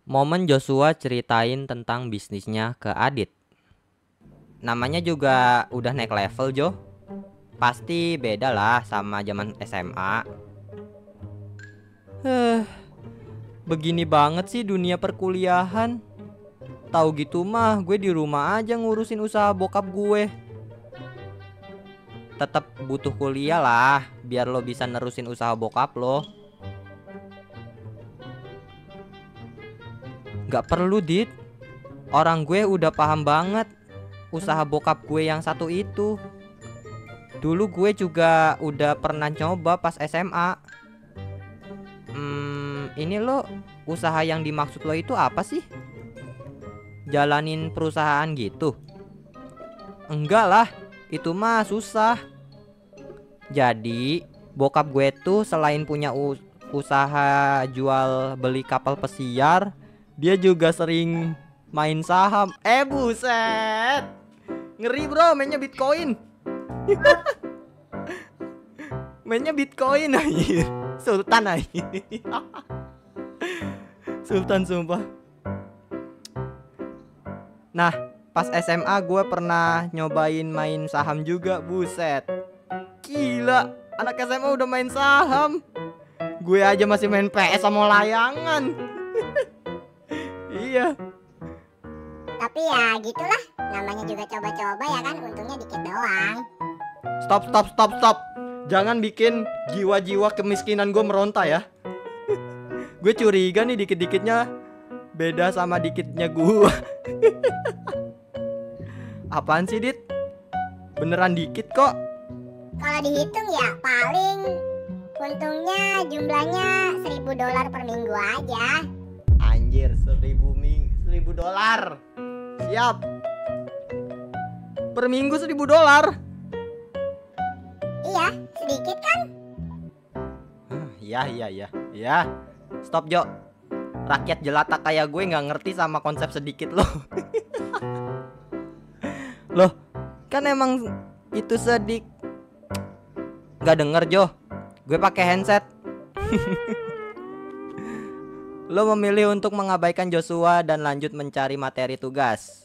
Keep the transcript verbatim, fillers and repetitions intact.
Momen Joshua ceritain tentang bisnisnya ke Adit. Namanya juga udah naik level, Jo. Pasti beda lah sama zaman S M A. Heh, begini banget sih dunia perkuliahan. Tahu gitu mah gue di rumah aja ngurusin usaha bokap gue. Tetap butuh kuliah lah biar lo bisa nerusin usaha bokap lo. Gak perlu, Dit. Orang gue udah paham banget usaha bokap gue yang satu itu. Dulu gue juga udah pernah coba pas S M A. Hmm, ini lo, usaha yang dimaksud lo itu apa sih? Jalanin perusahaan gitu? Enggak lah, itu mah susah. Jadi, bokap gue tuh selain punya us- usaha jual beli kapal pesiar, dia juga sering main saham. Eh buset, ngeri bro, mainnya Bitcoin. Mainnya Bitcoin anjir. Sultan anjir. Sultan sumpah. Nah, pas S M A gue pernah nyobain main saham juga, buset. Gila, anak S M A udah main saham. Gue aja masih main P S sama layangan. Iya. Tapi ya gitulah, namanya juga coba-coba ya kan, untungnya dikit doang. Stop, stop, stop, stop. Jangan bikin jiwa-jiwa kemiskinan gue meronta ya. Gue curiga nih dikit-dikitnya beda sama dikitnya gue. Apaan sih, Dit? Beneran dikit kok. Kalau dihitung ya paling untungnya jumlahnya seribu dolar per minggu aja. Anjir, seribu ming, seribu dolar. Siap. Per minggu seribu dolar. Iya, sedikit kan? Iya, iya, iya, iya. Stop, Jo. Rakyat jelata kayak gue nggak ngerti sama konsep sedikit loh. Loh, kan emang itu sedik. Nggak denger, Jo. Gue pakai handset. Lo memilih untuk mengabaikan Joshua dan lanjut mencari materi tugas.